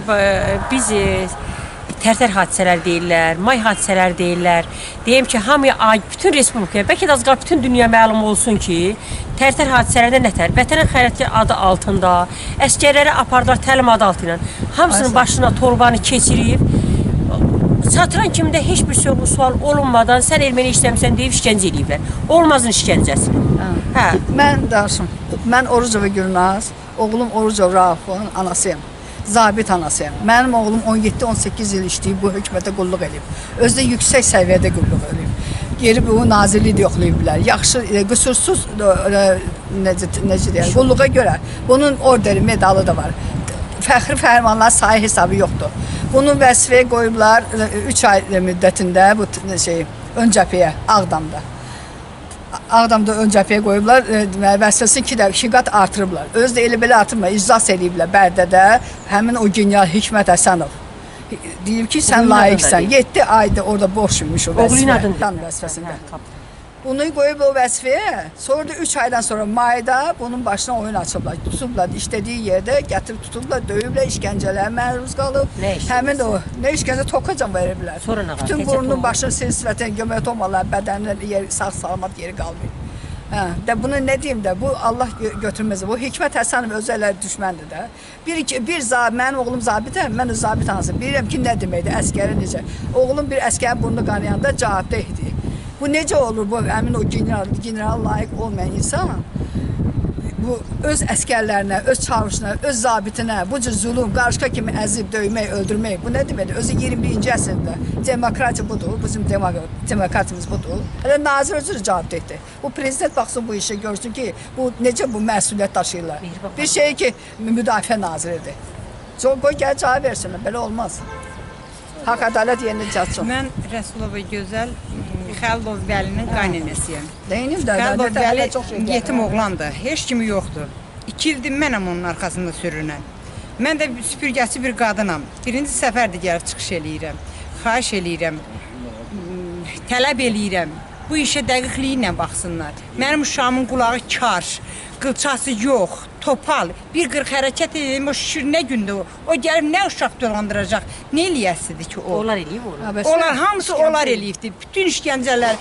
biz tərtər hadisələr deyirlər, may hadisələr deyirlər. Deyim ki, hamıya aid bütün respublikaya, bəlkə də az qal bütün dünya məlum olsun ki, tərtər hadisələrdə nətər? Vətənə xəyanəti adı altında, əskərlərə apardılar təlim adı altı ilə. Hamısının başına torbanı keçirib, satıran kimdə heç bir sual olunmadan sən erməni işləmirsən deyib işgəncə eləyiblər. Olmazın işgəncəsini. Mən danışım. Mən Orucova Gülnaz, oğlum Orucov Raufun anasıyım. Zabit anasıyım. Mənim oğlum 17-18 il işləyib bu hökumətə qulluq edib. Özü də yüksək səviyyədə qulluq edib. Geri bu nazirliyi də yoxlayıblar. Yaxşı, qüsursuz necə deyək, qulluğa görə bunun orderi, medalı da var. Fəxri fərmanlar sayı hesabı yoxdur. Bunu vəzifəyə qoyublar 3 ay müddətində bu ön cəbhəyə, Ağdamda. Ağdamda ön cəbhəyə qoyublar, vəzifəsini 2 qat artırıblar. Özü də elə belə artırmır, iclas ediblər Bərdədə həmin o genial Hikmət Həsənov. Deyib ki, sən layiqsən. 7 ayda orada boş yumuş o vəzifəsində. Bunu qoyub o vəzifəyə, sonra da 3 aydan sonra mayda bunun başına oyun açıblar. Tutublar, işlədiyi yerdə gətirib tutublar, döyüblər, işgəncələrə məruz qalıb. Həmin o, nə işgəncə tokacan veriblər. Bütün burnunun başını sivətən gömət olmalar, bədənlər sağ-salamat yeri qalmayıb. Bunu nə deyim də, bu Allah götürməz. Bu Hikmət Həsənov özələr düşməndir də. Mənim oğlum zabitəm, mən öz zabit anasıyım. Bilirəm ki, nə deməkdir, əskəri necə. Oğlum bir əskərin burnu qanayanda cavabda idi. Bu necə olur, bu əmin o general layiq olmayan insan bu öz əskərlərinə, öz çavuşuna, öz zabitinə bu cür zulum, qarışqa kimi əzib, döymək, öldürmək, bu nə deməkdir? Özü 21-ci əsrdə demokratiya budur, bizim demokratimiz budur. Hələ nazir özü cavab etdi. Bu prezident baxsın bu işə, görsün ki, bu necə bu məsuliyyət daşıyırlar. Bir şey ki, müdafiə naziridir. Qoy gəl cavab versinlər, belə olmaz. Haqq ədalət yerinə çatsın. Mən Rəsulova Gözəl Xəlilov Vəlinin qaynanəsiyəm. Xəlilov Vəli yetim oğlandır, heç kimi yoxdur. 2 ildir mənəm onun arxasında sürünən. Mən də süpürgəsi bir qadınam. Birinci səfərdir gəlib çıxış eləyirəm. Xahiş eləyirəm, tələb eləyirəm. Bu işə dəqiqliklə baxsınlar. Mənim uşağımın qulağı kar, qılçası yox, topal. Bir qırx hərəkət edeyim, o şişir nə gündür o. O gəlib nə uşaq dolandıracaq, nə eləyəsidir ki o? Onlar eləyib onu. Onlar hamısı onlar eləyibdir. Bütün işgəncələr,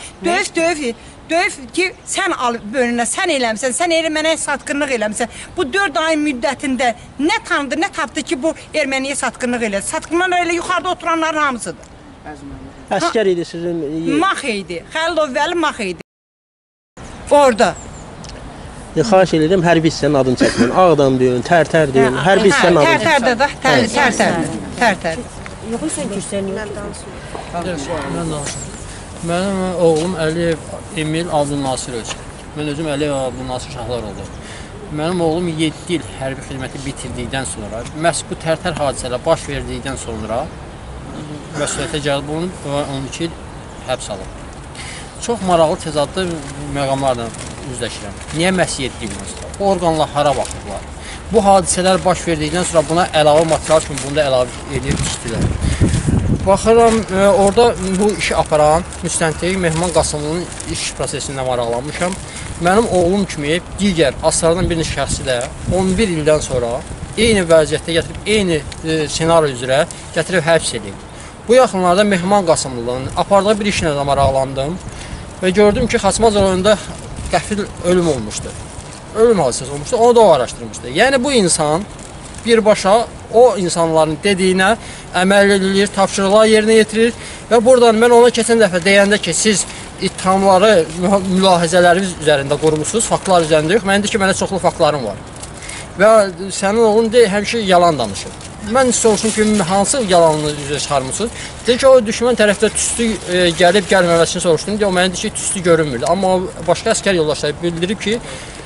döyüb ki, sən al bölünə, sən eləmsən, sən erməniyə satqınlıq eləmsən. Bu 4 ayın müddətində nə tanıdı, nə tapdı ki, bu erməniyə satqınlıq elədi. Satqınlar elə yuxarıda oturanların hamısıdır. Əskər idi sizin? Max idi, Xəlilov Vəli Max idi. Orada. Xahiş edirəm, hərbi hissənin adını çəkməyin. Ağdam deyin, Tərtər deyin, hərbi hissənin adını çəkməyin. Tərtərdə də, Tərtər. Yox, sən kürsən yox. Mən danışım. Mənim oğlum Əliyev Emil Abdülnasiroviç. Mən özüm Əliyev Abdülnasir şahlar oldu. Mənim oğlum 7 il hərbi xidməti bitirdikdən sonra, məhz bu Tərtər hadisələr baş verdikdən sonra məsuliyyətə gəlib olunub və 12 il həbs alıb. Çox maraqlı təzadlı məqamlarla üzləşirəm. Niyə məhz 7 il? Orqanlar hara baxırlar? Bu hadisələr baş verdikdən sonra buna əlavə material kimi bunu da əlavə edib düşdülər. Baxıram, orada bu işi aparan müstəntiq Mehman Qasımlının iş prosesində maraqlanmışam. Mənim oğlum kimi digər aslardan bir şəxsi də 11 ildən sonra eyni vəziyyətdə gətirib, eyni senaryo üzrə gətirib həbs edib. Bu yaxınlarda Mehman Qasımlının apardığı bir işlə də maraqlandım və gördüm ki, Xaçmaz rayonunda qəfil ölüm olmuşdu. Ölüm hadisəsi olmuşdu, onu da o araşdırmışdı. Yəni bu insan birbaşa o insanların dediyinə əməl edilir, tapşırıqlar yerinə yetirir və buradan mən ona keçən dəfə deyəndə ki, siz ittihamları, mülahizələriniz üzərində qurmuşsunuz, faktlar üzərində yox, mənim də ki, mənə çoxlu faktlarım var. Və sənin oğlun həmişə yalan danışır. Mən soruşum ki, hansı yalanını üzrə çıxarmışsınız? Deyir ki, o düşmən tərəfdə tüstü gəlib gəlməməsini soruşdum. O mənə deyir ki, tüstü görünmürdü. Amma başqa əskər yoldaşlar bildirib ki,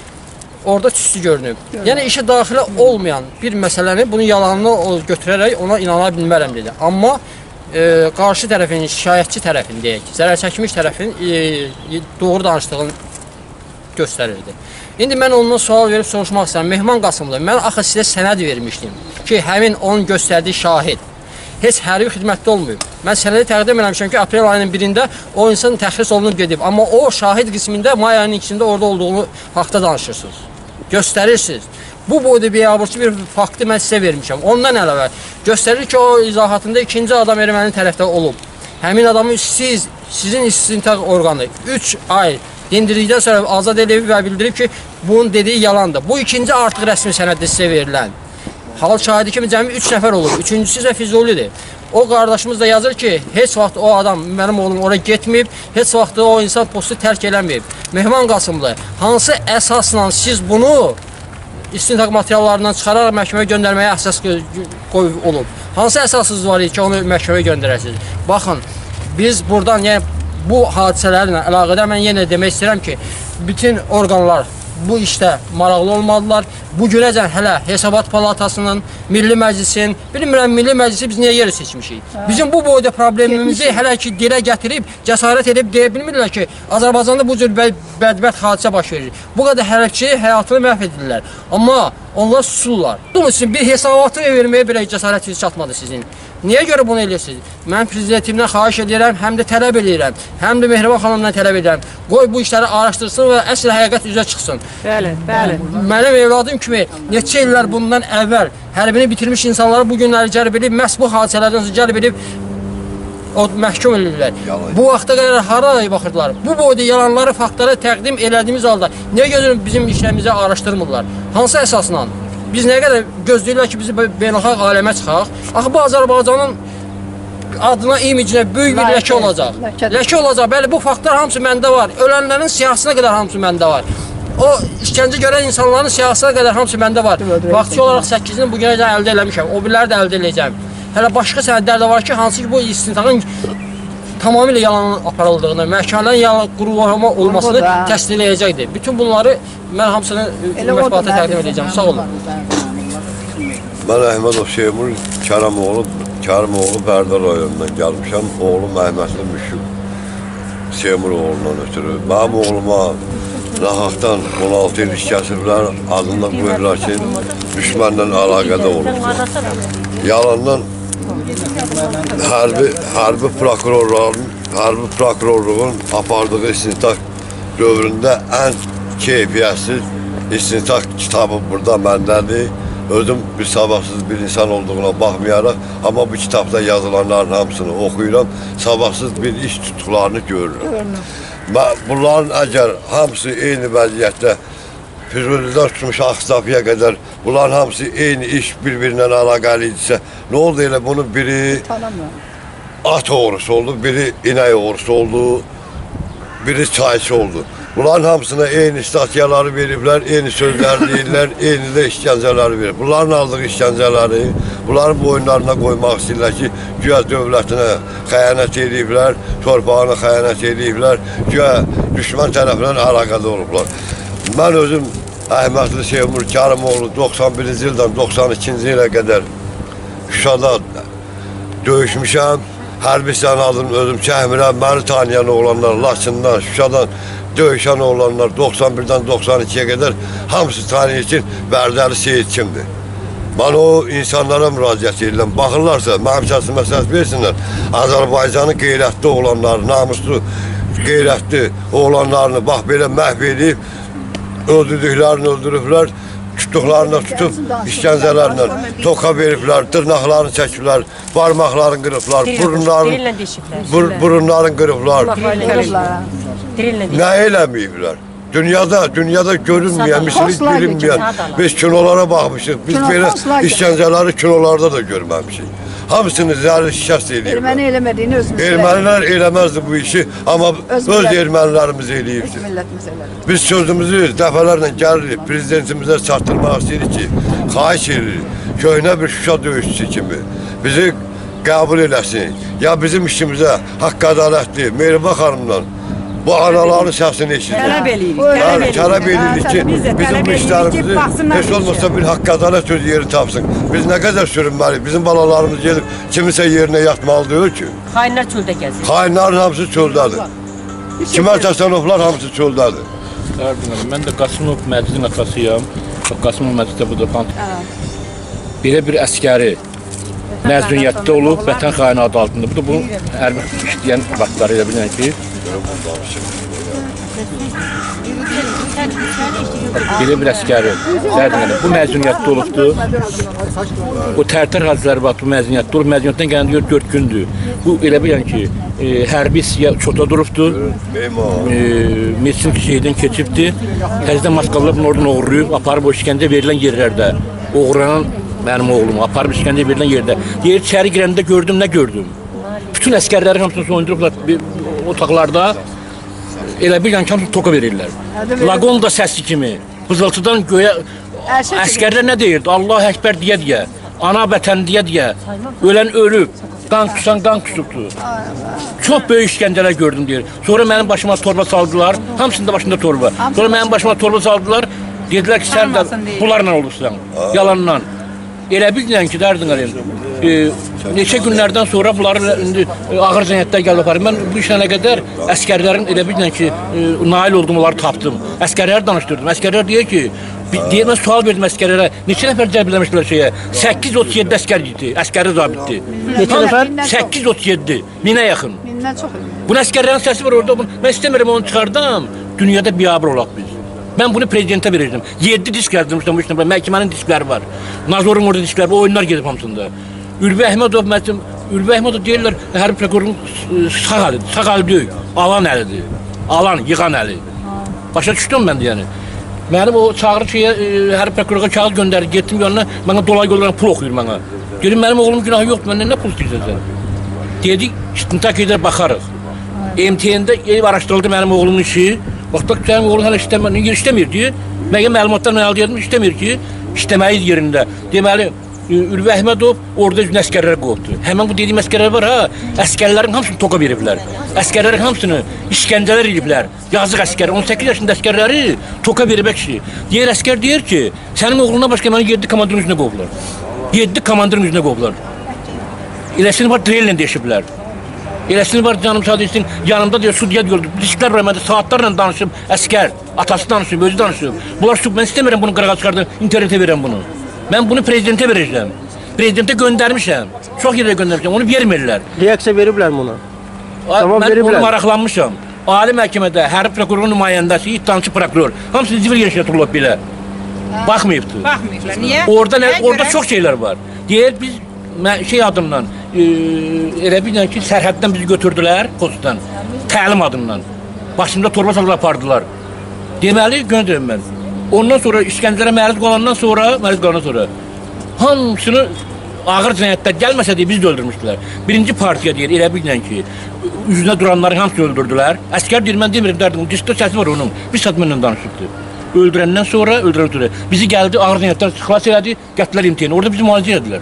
orada tüstü görünüb. Yəni işə daxilə olmayan bir məsələni, bunun yalanını götürərək ona inana bilmərəm dedi. Amma qarşı tərəfin, şikayətçi tərəfin deyək, zərər çəkmiş tərəfin doğru danışdığını göstərirdi. İndi mən ondan sual verib soruşmaq istəyirəm. Mehman Qasımlı, mən axı sizə sənəd vermişdim ki, həmin onun göstərdiyi şahid heç hərbi xidmətdə olmayıb. Mən sənədi təqdim eləmişəm ki, aprel ayının 1-də o insan təxris olunub gedib. Amma o şahid qismində may ayının 2-sində orada olduğunu haqda danışırsınız. Göstərirsiniz. Bu boyda biabırçı bir faktı mən sizə vermişəm. Ondan əlavə göstərir ki, o izahatında ikinci adam erməni tərəfdə olub. Həmin adamı sizin istintaq orqanı 3 ay dindirdikdən sonra azad edib və bildirib ki, bunun dediyi yalandır. Bu ikinci artıq rəsmi sənəddə sizə verilən. Hal şahidi kimi cəmi 3 nəfər olur. Üçüncüsü isə Füzulidir. O qardaşımız da yazır ki, heç vaxt o adam, mənim oğlum oraya getməyib, heç vaxt o insan postu tərk eləməyib. Mehman Qasımlı, hansı əsasla siz bunu istintaq materiallarından çıxararaq məhkəməyə göndərməyə əsas qoyub olub? Hansı əsasınız var ki, onu məhkəməyə göndərəsiniz? Baxın, biz buradan, yəni bu hadisələrlə əlaqədar mən yenə demək istəyirəm ki, bütün orqanlar bu işdə maraqlı olmalılar. Bu günəcən hələ Hesabat Palatasının, Milli Məclisin, bilmirəm Milli Məclisi biz niyə yeri seçmişik? Bizim bu boyda problemimizi hələ ki dilə gətirib, cəsarət edib deyə bilmirlər ki, Azərbaycanda bu cür bədbəxt hadisə baş verir. Bu qədər hərəkçi həyatını məhv edirlər. Amma onlar susurlar. Bunun üçün bir hesabatı verməyə belə cəsarətiniz çatmadı sizin. Niyə görə bunu edirsiniz? Mən prezidentimdən xahiş edirəm, həm də tələb edirəm, həm də Mehriban xanımdan tələb edirəm. Qoy bu işləri araşdırsın və əsl həqiqət üzə çıxsın. Bəli, bəli. Mənim evladım kimi neçə illər bundan əvvəl hərbini bitirmiş insanları bu günləri cəlb edib, məhz bu hadisələrdən sonra cəlb edib o məhkum edirlər. Bu vaxta qədər hara baxırdılar? Bu boyda yalanları, faktları təqdim elədiyimiz halda niyə gözünü bizim işlərimizi araşdırmırlar? Hansı əsasla? Biz nə qədər gözləyirlər ki, bizi beynəlxalq aləmə çıxaq? Axı bu Azərbaycanın adına, imicinə böyük bir ləkə olacaq. Ləkə olacaq. Bəli, bu faktlar hamısı məndə var. Ölənlərin siyahısına qədər hamısı məndə var. O işgəncə görən insanların siyahısına qədər hamısı məndə var. Vaxtçı olaraq 8-ini bu günə əldə eləmişəm. O birləri də əldə eləyəcəm. Hələ başqa sənədlər də var ki, hansı ki bu istintaqın tamamilə yalan aparıldığını, məhkəmələrin yalan qurulma olmasını təsdiqləyəcəkdir. Bütün bunları mən hamısını mətbuata təqdim edəcəm. Sağ olun. Mən Əhmədov Seymur Kərimoğlu Bərdə rayonundan gəlmişəm. Oğlum Əhmədli Müşüm Seymur oğlundan ötürü. Mənim oğluma nahaqdan 16 il iş kəsirlər, adında qoyurlar ki, düşmənlə əlaqədə olubdur. Yalandan hərbi prokurorluğun apardığı istintaq dövründə ən keyfiyyətsiz istintaq kitabı burada məndədir. Özüm bir sabahsız bir insan olduğuna baxmayaraq, amma bu kitabda yazılanların hamısını oxuyuram, sabahsız bir iş tutduqlarını görürüm. Bunların əgər hamısı eyni vəziyyətdə Füzulidən tutmuş Ağstafiyə qədər bunların hamısı eyni iş bir-birindən əlaqəli idisə, nə oldu elə bunu biri at oğrusu oldu, biri inək oğrusu oldu, biri çayçı oldu. Bunların hamısına eyni statiyaları veriblər, eyni sözlər deyirlər, eyni də işgəncələri verir. Bunların aldığı işgəncələri, bunların boyunlarına qoymaq istəyirlər ki, güya dövlətinə xəyanət ediblər, torpağına xəyanət ediblər, güya düşmən tərəfindən əlaqədə olublar. Mən özüm Əhmədli Seymur Kərimoğlu 91-ci ildən 92-ci ilə qədər Şuşada döyüşmüşəm. Hərbi sənadını özüm çəkmirəm, məni tanıyan oğlanlar Laçından, Şuşadan döyüşən oğlanlar 91-dən 92-yə qədər hamısı tanıyır ki, Bərdəli Seyid kimdir. Mən o insanlara müraciət edirəm. Baxırlarsa, mənim kəsimə səs versinlər. Azərbaycanın qeyrətli oğlanları, namuslu qeyrətli oğlanlarını bax belə məhv edib, öldürdüklərini öldürüblər, tutduqlarını tutub, işgəncələrlə toka veriblər, dırnaqlarını çəkiblər, barmaqlarını qırıblar, burunlarını qırıblar. Nə eləməyiblər? Dünyada görünməyən, misli bilinməyən, biz kinolara baxmışıq, biz belə işgəncələri kinolarda da görməmişik. Hamısını zərri şikəst ediblər. Erməni eləmədiyini özümüz Ermənilər eləməzdi bu işi, amma öz ermənilərimiz eləyibdir. Biz sözümüzü dəfələrlə gəlirik, prezidentimizə çatdırmaq istəyirik ki, xahiş edirik, köhnə bir Şuşa döyüşçüsü kimi bizi qəbul eləsin. Ya bizim işimizə haqq ədalətli, Mehriban xanımdan bu anaların səsini eşidir. Tələb edirik ki, bizim bu işlərimizi heç olmasa bir haqq ədalət öz yeri tapsın. Biz nə qədər sürünməliyik, bizim balalarımız gelib kimisə yerinə yatmalı deyil ki. Xainlər çöldə gəzir. Xainlərin hamısı çöldədir. Kimər təsərrüflər hamısı çöldədir. Mən də Qasımov məclisin atasıyam. Qasımov məclisdə budur. Belə bir əskəri məzuniyyətdə olub, vətən xaini adı altında. Bu da bu hərbi işləyən vaxtları elə bilən ki, belə bir əskəri bu məzuniyyətdə olubdur. O Tərtər hadisələri vaxtı bu məzuniyyətdə olub, məzuniyyətdən gələndə 4 gündür. Bu elə bilən ki, hərbi çota durubdur, Mersin şeydən keçibdir. Təzədən maskalılar bunu oradan oğurlayıb, aparıb o işgəncə verilən yerlərdə, oğurlanan mənim oğlum, aparıb işgəncə verilən yerdə. Deyir, içəri girəndə gördüm, nə gördüm? Bütün əskərləri hamısını soyundurublar otaqlarda. Elə bilən ki, hamısı toka verirlər. Laqon da səsi kimi, bızıltıdan göyə əskərlər nə deyirdi? Allah Əkbər deyə, ana vətən deyə, ölən ölüb, qan kusan qan kusubdur. Çox böyük işgəncələr gördüm deyir. Sonra mənim başıma torba saldılar, hamısında başında torba. Sonra mənim başıma torba saldılar, dedilər ki, sən də bunlarla olursan, yalanla. Elə bilən ki, dərdin qalıyım. Neçə günlərdən sonra bunları ağır cəniyyətlər gəlib aparım. Mən bu işlə nə qədər əskərlərin elə bilən ki, nail olduğum onları tapdım. Əskərləri danışdırdım. Əskərlər deyir ki, mən sual verdim əskərlərə, neçə nəfər cəlbləmişdilər şeyə? 837 əskər gitti, əskəri zabitdi. Neçə nəfər? 837, 1000-ə yaxın. Mindən çox. Bu əskərlərin səsi var orada. Mən istəmirəm onu çıxardam, dünyada biabır olaq biz. Mən bunu prezidentə verirdim. 7 disk yazdırmışdım bu işlə, məhkəmənin diskləri var. Nazorun orada diskləri var, oyunlar gedib hamısında. Ülvi Əhmədov deyirlər, hərbi prokurorun sağ əli deyil, alan əlidir. Alan, yığan əli. Başa düşdüm mən deyəni. Mənim o çağırı şeyə, hərbi prokurora kağıt göndərir, getdim yanına, mənə dolay yollarına pul oxuyur mənə. Dedim, mənim oğlum günahı yoxdur, məndən nə pul istəyirsən sən? Dedik, istintaq edər, baxarıq. MTN-də ev araşdırıldı mənim oğlumun işi. Baxdaq ki, mənim oğlum hələ işləmir deyir. Mənim məlumatlar mən əldə edim, işləmir ki, işləməyiz yerində. Deməli, Ülvi Əhmədov orada üzünə əskərlər qovdu. Həmən bu dediyim əskərlər var ha, əskərlərin hamısını toka veriblər. Əskərlərin hamısını işgəncələr ediblər. Yazıq əskər, 18 yaşında əskərləri toka verib kişi. Deyir, əskər deyir ki, sənin oğluna başqa məni 7 komandirin üzünə qovdular. 7 komandirin üzünə qovdular. Eləsini var, drellə deşiblər. Eləsini var, canım sadəsin, yanımda deyir, sudya gördü. Disklər var, məndə saatlarla danışıb, əskər, atası danışıb, özü danışıb. Bunlar mən istəmirəm bunu qırağa çıxardım, internetə verəm bunu. Mən bunu prezidentə verəcəm. Prezidentə göndərmişəm. Çox yerə göndərmişəm, onu vermirlər. Reaksiya veriblər buna? Tamam, mən veriblər. onu maraqlanmışam. Ali məhkəmədə hərbi prokurorun nümayəndəsi, iddiaçı prokuror. Hamısı civil yerişə tutulub belə. Baxmayıbdır. Baxmayıblar, niyə? Orada çox şeylər var. Deyir, biz şey adından, elə bilən ki, sərhəddən bizi götürdülər, postdan, təlim adından. Başımda torba salıb apardılar. Deməli, göndərim mən. Ondan sonra işgəncələrə məruz qalandan sonra hamısını ağır cinayətlər gəlməsə deyə biz də öldürmüşdülər. Birinci partiya deyir, elə bilən ki, üzünə duranları hamısını öldürdülər. Əskər deyir, mən demirəm, dərdim, diskdə səsi var onun, bir saat mənlə danışıbdır. Öldürəndən sonra, bizi gəldi, ağır cinayətlər xilas elədi, gətirlər imtihanı, orada bizi müalicə edilər.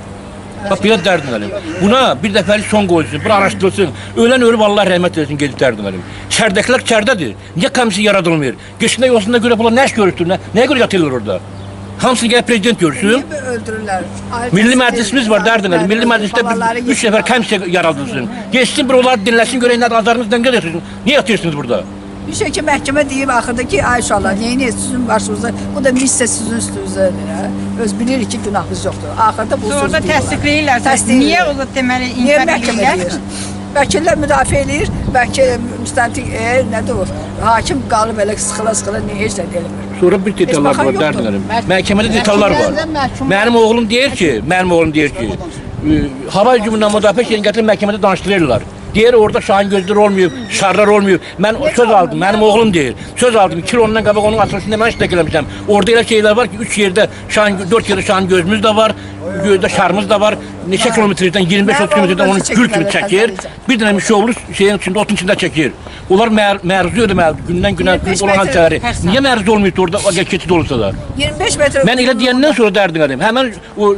Bax, belə dərdin əlim. Buna bir dəfəlik son qoyulsun, bir araşdırılsın. Ölən ölüb, Allah rəhmət eləsin, gedib dərdin əlim. Şərdəklər kərdədir. Niyə komissiya yaradılmır? Geçində yolsunda görə bunlar nə iş görürsün? Nəyə görə yatırlar orada? Hamısını gəlib prezident görsün. Niyə öldürürlər? Milli məclisimiz var, dərdin əlim. Milli məclisdə 3 nəfər komissiya yaradılsın. Geçsin, bir onları dinləsin, görək nədir, azarınızdan gəl yatırsın. Niyə yatıyorsunuz burada? Bir şey ki, məhkəmə deyib axırda ki, ay uşaqlar, neyini sizin başınızda, bu da missə sizin üstünüzdədir. Öz bilirik ki, günahınız yoxdur. Axırda bu Sonra təsdiqləyirlər. Niyə o da deməli inkar edirlər? Vəkillər müdafiə edir, müstəntiq nədir o? Hakim qalıb elə sıxıla-sıxıla heç nə eləmir. Sonra bir detallar var, dərdin əlim. Məhkəmədə detallar var. Mənim oğlum deyir ki, hava hücumundan müdafiə şeyini gətirib məhkəmədə danışdırırlar. Deyir, orada şahin gözləri olmayıb, şarlar olmayıb. Mən söz aldım, mənim oğlum deyir. Söz aldım, 2 il ondan qabaq onun açılışında mən iştirak eləmişəm. Orada elə şeylər var ki, 3 yerdə, 4 yerdə şahin gözümüz də var, göydə şarımız da var. Neçə kilometrdən, 25-30 kilometrdən onu gül kimi çəkir. Bir dənə müşoğlu şeyin içində, otun içində çəkir. Onlar məruzə ödəməlidir, gündən-günə olan hadisələri. Niyə məruzə olmayıb orada, keçid olursa da? 25 metr. Mən elə deyəndən sonra dərdin əlim. Həmən o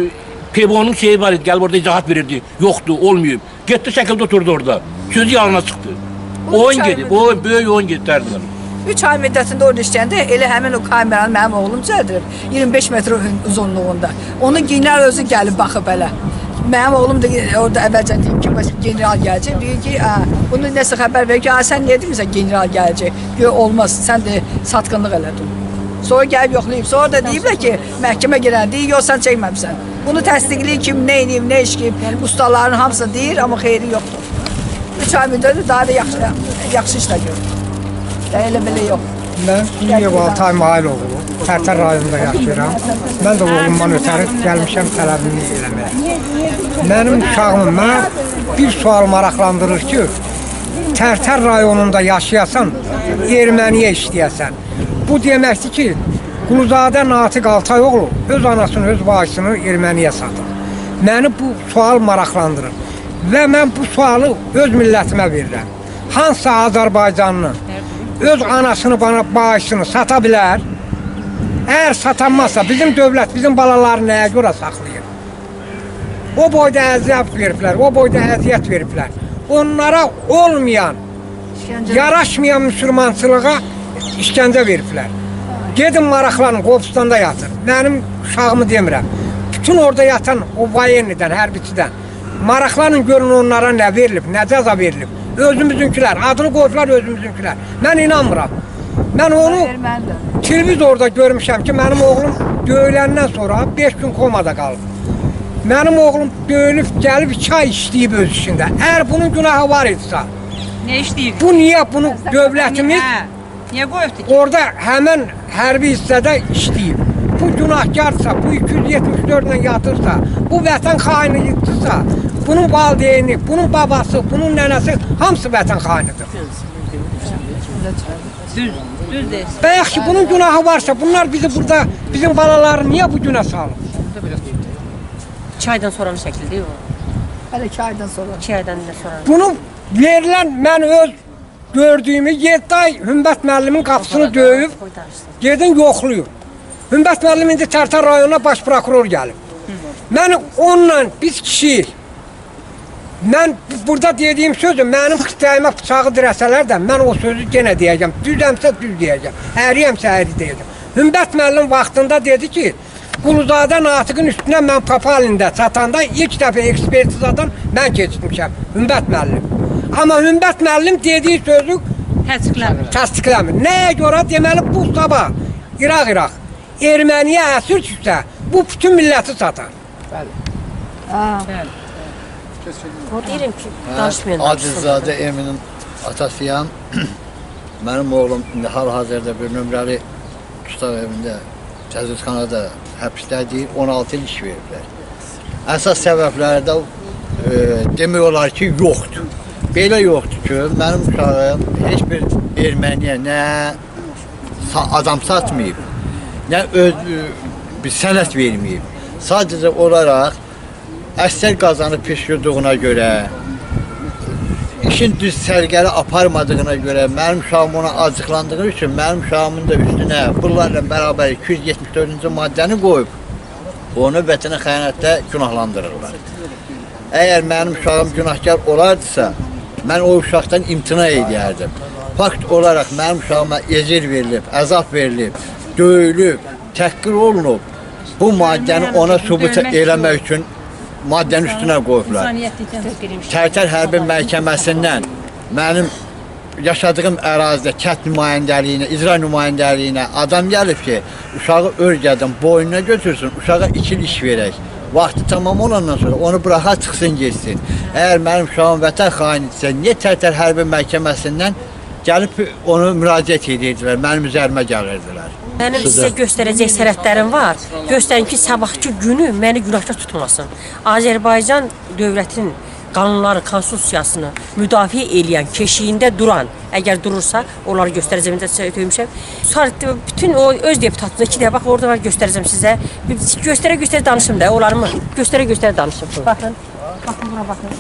PBO-nun şeyi var idi, gəlib orada izahat verirdi. Yoxdur, olmayıb. Getdi şəkildə oturdu orada. Sözü yalana çıxdı. Oyun gedib, böyük oyun gedib dərdin. 3 ay müddətində orada işləyəndə elə həmin o kameranı mənim oğlum düzəldirib. 25 metr uzunluğunda. Onun general özü gəlib baxıb elə. Mənim oğlum da orada əvvəlcən deyim ki, general gələcək. Deyir ki, bunu nəsə xəbər verir ki, sən niyə demirsən general gələcək? Yox, olmaz, sən də satqınlıq elədin. Sonra gəlib yoxlayıb. Sonra da deyiblər ki, məhkəmə girəndə, yox, sən çəkməmsən. Bunu təsdiqləyir kim, nə edeyim, nə işləyim. Ustaların hamısı deyir, amma xeyri yoxdur. 3 ay müddətdir, daha da yaxşı işlə görür. Elə belə yox. Mən Yev Altay Mailoğlu, Tərtər rayonunda yaşayıram. Mən də oğlumdan ötəri gəlmişəm tələbini eləməyə. Mənim uşağımı mənə bir sual maraqlandırır ki, Tərtər rayonunda yaşayasan, erməniyə işləyəsən. Bu deməkdir ki, Quluzadə Natiq Altayoğlu öz anasını, öz bacısını erməniyə satır. Məni bu sual maraqlandırır və mən bu sualı öz millətimə verirəm. Hansısa Azərbaycanlı öz anasını, bacısını sata bilər? Əgər satanmazsa, bizim dövlət, bizim balaları nəyə görə saxlayır? O boyda əziyyət veriblər, o boyda əziyyət veriblər. Onlara olmayan, yaraşmayan müsəlmançılığa işgəncə veriblər. Gedin maraqlanın, Qobustanda yatır. Mənim uşağımı demirəm. Bütün orada yatan o vayenlidən, hərbiçidən. Maraqlanın, görün onlara nə verilib, nə cəza verilib. Özümüzünkülər, adını qoydular özümüzünkülər. Mən inanmıram. Mən onu televizorda görmüşəm ki, mənim oğlum döyüləndən sonra 5 gün komada qalıb. Mənim oğlum döyülüb, gəlib 2 ay işləyib öz işində. Əgər bunun günahı var idisə, Nə işləyib? bu niyə bunu dövlətimiz Niyə qoyubdu ki? orada həmən hərbi hissədə işləyib? Bu günahkarsa, bu 274 ilə yatırsa, bu vətən xainidirsə, bunun valideyni, bunun babası, bunun nənəsi hamısı vətən xainidir. Düz deyir. Bəyək ki, bunun günahı varsa, bunlar bizi burada, bizim balaları niyə bu günə salır? 2 aydan sonra şəkildir o. Hələ 2 aydan sonra. 2 aydan sonra. Bunu verilən, mən öz gördüyümü 7 ay Hümbət müəllimin qapısını döyüb, gedin yoxluyur. Hümbət müəllim indi Tərtər rayonuna baş prokuror gəlib. Mən onunla, biz kişiyik. Mən burada dediyim sözü, mənim xütəyimə bıçağı dirəsələr də, mən o sözü yenə deyəcəm. Düzəmsə düz deyəcəm, əyriyəmsə əyri deyəcəm. Hümbət müəllim vaxtında dedi ki, Quluzadə Natiqin üstünə mən Papalində çatanda ilk dəfə ekspertizadan mən keçmişəm, Hümbət müəllim. Amma Hümbət müəllim dediyi sözü təsdiqləmir. Nəyə görə? Deməli, bu sabah İraq erməniyə əsir düşsə, bu bütün milləti satar. O deyirəm ki, danışmayın. Acizzadə Eminin atasıyam. Mənim oğlum indi hal-hazırda bir nömrəli tutaq evində, cəzizxanada həbsdədir, 16 il iş veriblər. Əsas səbəbləri də demək olar ki, yoxdur. Belə yoxdur ki, mənim uşağım heç bir erməniyə nə adam satmayıb, nə öz bir sənət verməyib. Sadəcə olaraq əsər qazanıb peşkirduğuna görə, işin düz sərgəli aparmadığına görə, mənim uşağım ona acıqlandığı üçün, mənim uşağımın da üstünə bunlarla bərabər 274-cü maddəni qoyub, onu vətənə xəyanətdə günahlandırırlar. Əgər mənim uşağım günahkar olardısa, mən o uşaqdan imtina edərdim. Fakt olaraq mənim uşağıma ezir verilib, əzab verilib, döyülüb, təhqir olunub. Bu maddəni ona sübut eləmək üçün maddənin üstünə qoyublar. Tərtər hərbi məhkəməsindən mənim yaşadığım ərazidə kənd nümayəndəliyinə, icra nümayəndəliyinə adam gəlib ki, uşağı örgədən boynuna götürsün, uşağa 2 il iş verək. Vaxtı tamam olandan sonra onu bıraxa çıxsın, geçsin. Əgər mənim uşağım vətən xainidirsə, niyə Tərtər hərbi məhkəməsindən gəlib onu müraciət edirdilər, mənim üzərimə gəlirdilər. Mənim sizə göstərəcək sənədlərim var. Göstərin ki, sabahki günü məni günahkar tutmasın. Azərbaycan dövlətinin qanunları, konstitusiyasını müdafiə eləyən, keşiyində duran, əgər durursa, onları göstərəcəm, söyləmişəm. Sonra bütün o öz deputatını 2 dəfə, bax, orada var, göstərəcəm sizə. Göstərə danışım da, onlarımı. Göstərə danışım. Baxın, bura baxın.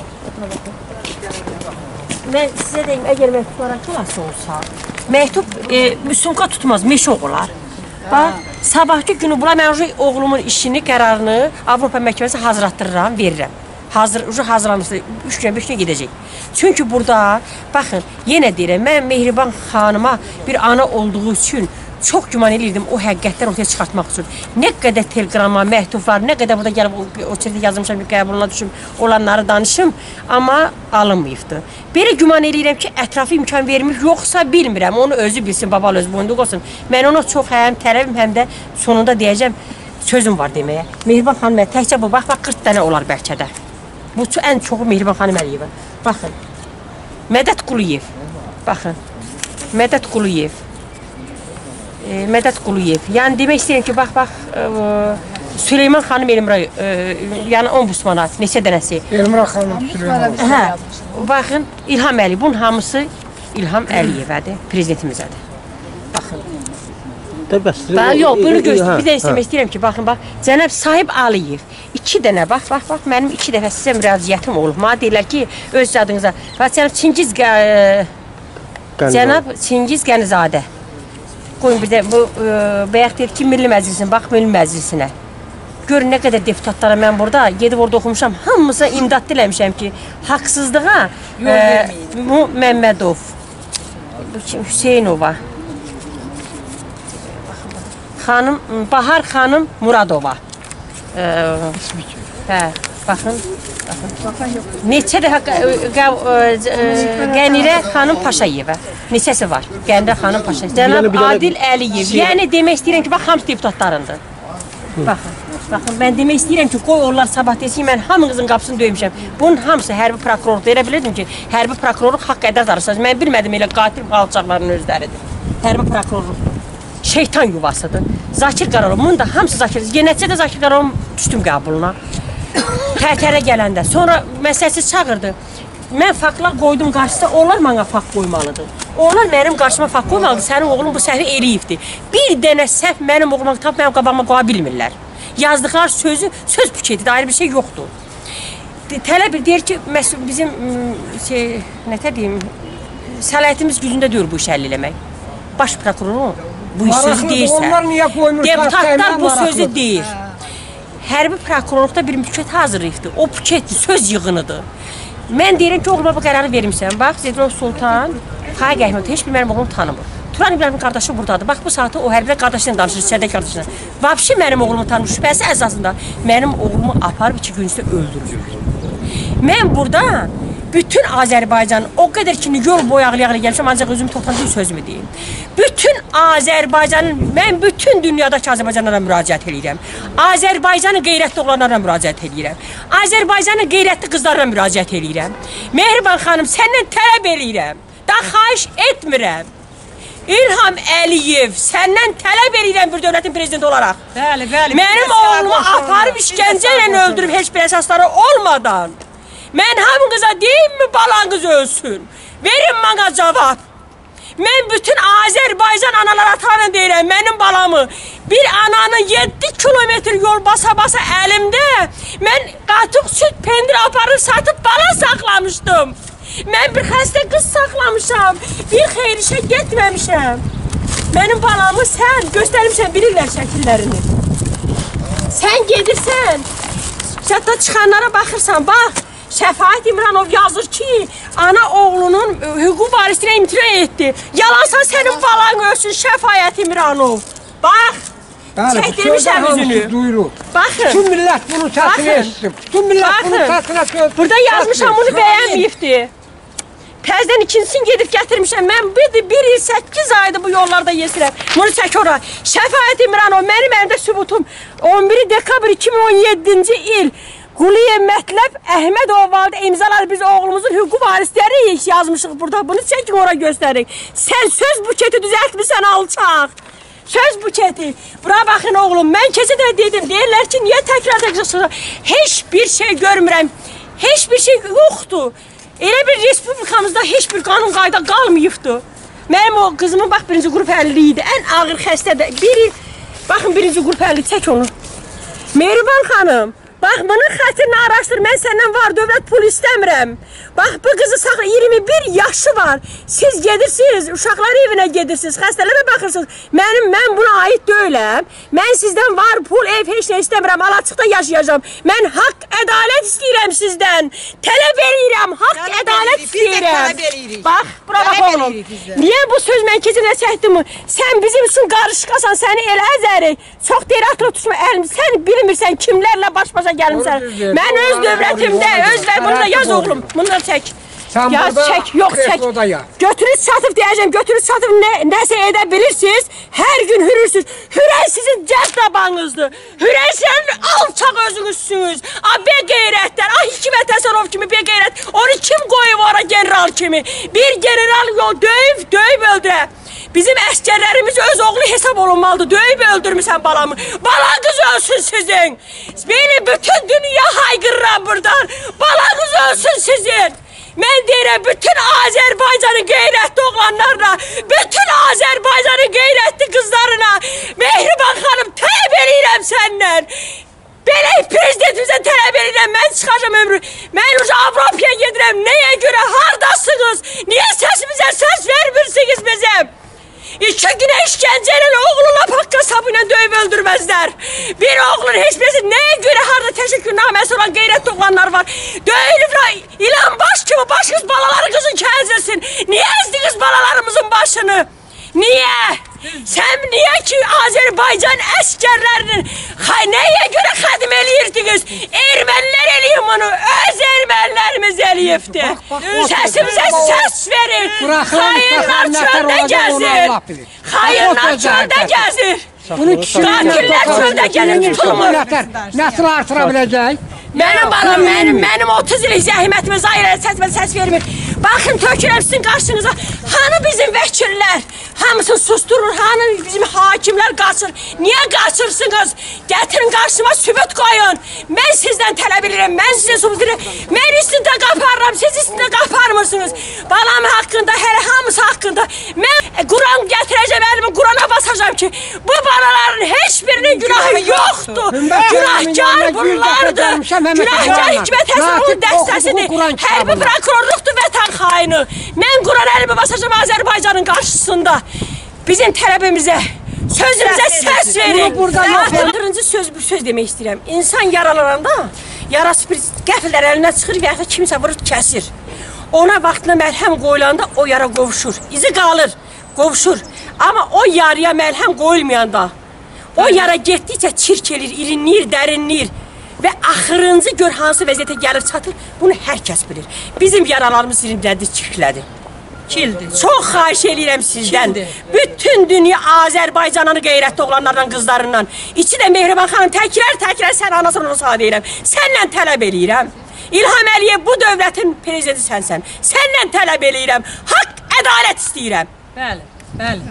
Mən sizə deyim, əgər məktublara kilası olsa, məktub sumka tutmaz, meşə olar. Bax, sabahki günü bula mən oğlumun işini, qərarını Avropa məhkəməsi hazırlatdırıram, verirəm. Hazırlanmışsa 3 gün, 5 gün gedəcək. Çünki burada, baxın, yenə deyirəm, mən Mehriban xanıma bir ana olduğu üçün çox güman edirdim o həqiqətləri ortaya çıxartmaq üçün. Nə qədər teleqrama, məktublar, nə qədər burada gəlib o çərdə yazılmışam, bir qəbuluna düşüm, olanları danışım, amma alınmayıbdır. Belə güman edirəm ki, ətrafı imkan vermiş, yoxsa bilmirəm, onu özü bilsin, babal öz boyunda olsun. Mən ona çox həm tələbim, həm də sonunda deyəcəm, sözüm var deməyə. Mehriban xanım təkcə bu, bax 40 dənə olar bəlkə də. Bu ən çoxu Mehriban xanım Əliyeva. Baxın. Mədət Quliyev. Baxın. Mədət Quliyev. Mədət Quliyev. Yəni demək istəyirəm ki, bax Süleyman xanım Elmira, yəni ombudsmana neçə dənəsi. Elmira xanım Süleyman. Hə. Baxın, İlham Əliyev. Bunun hamısı İlham Əliyevədir, prezidentimizədir. Baxın. Yox, bunu bir də istəmək istəyirəm ki, baxın, Cənab Sahib Aliyev 2 dənə, bax, mənim 2 dəfə sizə müraciətim olub. Mənə deyirlər ki, öz adınıza, Cənab Çingiz Qənizadə. Qoyun bir də, bu, bayaq deyir ki, Milli Məclisin, bax, Milli Məclisinə. Görün, nə qədər deputatlara mən burada, gedib orada oxumuşam, hamımıza imdad diləmişəm ki, haqsızlığa Məmmədov, Hüseynova, Bahar xanım Muradova. Hə, baxın. Neçə dəfə Qənirə xanım Paşayeva. Neçəsi var? Qənirə xanım Paşayeva. Cənab Adil Əliyev. Yəni demək istəyirəm ki, bax, hamısı deputatlarındır. Baxın, mən demək istəyirəm ki, qoy onlar sabah desin, mən hamınızın qapısını döymüşəm. Bunun hamısı hərbi prokurorluq. Elə bilirdim ki, hərbi prokurorluq haqq ədəd arasınız. Mən bilmədim elə qatil alçaqların özləridir. Hərbi prokurorluq. Şeytan yuvasıdır. Zakir Qaralov, bunun da hamısı Zakir. Yenəcə də Zakir Qaralovun düşdüm qəbuluna. Tərtərə gələndə. Sonra məsələsiz çağırdı. Mən faktlar qoydum qarşısına, onlar mənə fakt qoymalıdır. Onlar mənim qarşıma fakt qoymalıdır, sənin oğlum bu səhvi eləyibdir. Bir dənə səhv mənim oğluma kitab mənim qabağıma qoya bilmirlər. Yazdıqlar sözü, söz büketidir, ayrı bir şey yoxdur. Tələb deyir ki, bizim, nətə deyim, səlahiyyətimiz gücündə deyir bu işi həll eləmək. Baş prokurorun bu sözü deyirsə, deputatlar bu sözü deyir. Hərbi prokurorluqda bir büket hazırlayıbdır. O büketdir, söz yığınıdır. Mən deyirəm ki, oğluma bu qərarı vermişəm. Bax, Zədrov Sultan, Xaya Əhməd, heç bir mənim oğlum tanımır. Turan İbrahimin qardaşı buradadır. Bax, bu saatı o hərbilər qardaşıyla danışır, içərdəki qardaşıyla. Vapşi mənim oğlumu tanımır, şübhəsi əsasında mənim oğlumu aparıb 2 gün üstə öldürür. Mən burada bütün Azərbaycan o qədər ki, yol boyu ağlı-ağlı gəlmişəm, ancaq özümü toplandığı sözümü deyim. Bütün Azərbaycanın, mən bütün dünyadakı Azərbaycanlara müraciət edirəm. Azərbaycanın qeyrətli oğlanlarına müraciət edirəm. Azərbaycanın qeyrətli qızlarına müraciət edirəm. Mehriban xanım, səndən tələb edirəm. Daha xahiş etmirəm. İlham Əliyev, səndən tələb edirəm bir dövlətin prezidenti olaraq. Bəli. Mənim oğlumu aparıb işgəncə ilə öldürüb heç bir əsasları olmadan. Mən hamınıza deyim mi balanız ölsün? Verin bana cavab. Mən bütün Azərbaycan analara tanın deyirəm, mənim balamı. Bir ananın 7 kilometr yol basa-basa əlimdə mən qatıq, süt, pendir aparır, satıb bala saxlamışdım. Mən bir xəstə qız saxlamışam, bir xeyir işə getməmişəm. Mənim balamı sən göstərmişəm, bilirlər şəkillərini. Sən gedirsən, çatda çıxanlara baxırsan, bax. Şəfaət İmranov yazır ki, ana oğlunun hüquq varisliyə imtina etdi. Yalansa sənin balan ölsün Şəfaət İmranov. Bax, çəkdirmişəm üzünü. Baxın. Bütün millət bunun səsini eşitdim. Bütün millət bunun səsini eşitdim. Burada yazmışam, bunu bəyənməyibdir. Təzdən ikincisini gedib gətirmişəm. Mən bir il 8 aydır bu yollarda yesirəm. Bunu çək ora. Şəfaət İmranov, mənim əlimdə sübutum. 11 dekabr 2017-ci il. Quliyev Mətləb Əhmədov valide imzalar biz oğlumuzun hüquq varisləri yazmışıq burada. Bunu çəkin ora göstərin. Sən söz buketi düzəltmirsən alçaq. Söz buketi. Bura baxın oğlum, mən keçə də dedim. Deyirlər ki, niyə təkrar heç bir şey görmürəm. Heç bir şey yoxdur. Elə bir respublikamızda heç bir qanun qayda qalmayıbdır. Mənim o qızımın bax birinci qrup 50 idi. Ən ağır xəstədə. Baxın birinci qrup 50, çək onu. Mehriban xanım. Bax, bunun xətrini araşdır, mən səndən var dövlət pul istəmirəm. Bax, bu qızı saxla, 21 yaşı var. Siz gedirsiniz, uşaqları evinə gedirsiniz, xəstələrə baxırsınız. Mən buna aid deyiləm. Mən sizdən var pul, ev, heç nə istəmirəm, alaçıqda yaşayacağım. Mən haqq, ədalət istəyirəm sizdən. Tələb edirəm, haqq, ədalət istəyirəm. Bax, bura bax oğlum. Niyə bu söz mən keçəndə çəkdim mi? Sən bizim üçün qarışqasan, səni elə əzərik. Çox deyir, atla tutma əlim. Sən bilmirsən kimlərlə baş-başa gəlmişsən. Mən öz dövlətimdə, bunu da yaz oğlum, bunu da çək. Sen Yaz burada çek, yok çek. kresloda yat. Götürüp satıp diyeceğim, götürüp satıp nəsə edə bilirsiniz. Her gün hürürsünüz. Hürən sizin cəz tabanınızdır. Hürən sizin alçaq özünüzsünüz. Be qeyrətlər, Hikmət Həsənov kimi be qeyrət. Onu kim qoyub ora general kimi? Bir general yol döyüb öldürə. Bizim əsgərlərimiz öz oğlu hesab olunmalıdır. Döyüb öldürmüsən balamı. Balanız ölsün sizin. Beni bütün dünya haykırıram buradan. Balanız ölsün sizin. Mən deyirəm, bütün Azərbaycanın qeyrətli oğlanlarına, bütün Azərbaycanın qeyrətli qızlarına, Mehriban xanım, tələb eləyirəm səndən. Belə prezidentimizə tələb eləyirəm, mən çıxacam ömrü. Mən Avropaya gedirəm, nəyə görə, hardasınız? Niyə səsimizə səs vermirsiniz bizim? 2 günə işgəncə ilə oğluna pakka sabıyla döyüb öldürməzlər. Bir oğlun heç birisi nəyə görə harada təşəkkürnaməsi olan qeyrətli oğlanlar var. Döyülüblər, ilan baş kimi başınız balalarınızın kəzirsin. Niyə əzdiniz balalarımızın başını? Niyə? Sən niyə ki Azərbaycan əskərlərinin nəyə görə xədim eləyirdiniz? Ermənilər eləyim bunu, öz ermənilərimiz eləyibdir. Səsimizə səs verin. Xayırlar çöldə gəzir. Xayırlar çöldə gəzir. Qatillər çöldə gəlir, tutulmur. Nəsil artıra biləcək? Mənim balam, mənim 30 illik zəhmətimi zahirə səs vermir. Baxın, tökürəm sizin qarşınıza. Hanı bizim vəkillər? Hamısını susturur, hanı bizim hakimlər qaçır. Niyə qaçırsınız? Gətirin qarşıma sübut qoyun. Mən sizdən tələb edirəm, mən sizə sübut edirəm. Mən üstündə qaparıram, siz üstündə qaparmırsınız. Balam haqqında, hələ hamısı haqqında. Mən Quran gətirəcəm, əlimi Qurana basacağım ki, bu balaların heç birinin günahı yoxdur. Günahkar bunlardır. Günahkar Hikmət Həsənovun dəstəsini, hərbi prokurorluqdur vətən xaini. Mən Quran əlimi basacağım Azərbaycanın qarşısında. Bizim tələbimizə, sözümüzə səs verin. Artırıncı söz demək istəyirəm. İnsan yaralananda, yarası bir qəfillər əlindən çıxır və yaxud kimsə vurur, kəsir. Ona vaxtına məlhəm qoyulanda o yara qovuşur. İzi qalır, qovuşur. Amma o yarıya məlhəm qoyulmayanda, o yara getdikcə çirk elir, irinləyir, dərinləyir. Və axırıncı gör hansı vəziyyətə gəlib çatır, bunu hər kəs bilir. Bizim yaralarımız irimlədir, çirklədir. Çox xahiş eləyirəm sizdən. Bütün dünya Azərbaycanın qeyrətli oğlanlardan, qızlarından. İçi də Mehriban xanım təkrar sən anasını onu sağ deyirəm. Səndən tələb eləyirəm. İlham Əliyev bu dövlətin prezidenti sənsən. Səndən tələb eləyirəm. Haqq, ədalət istəyirəm. Bəli, bəli.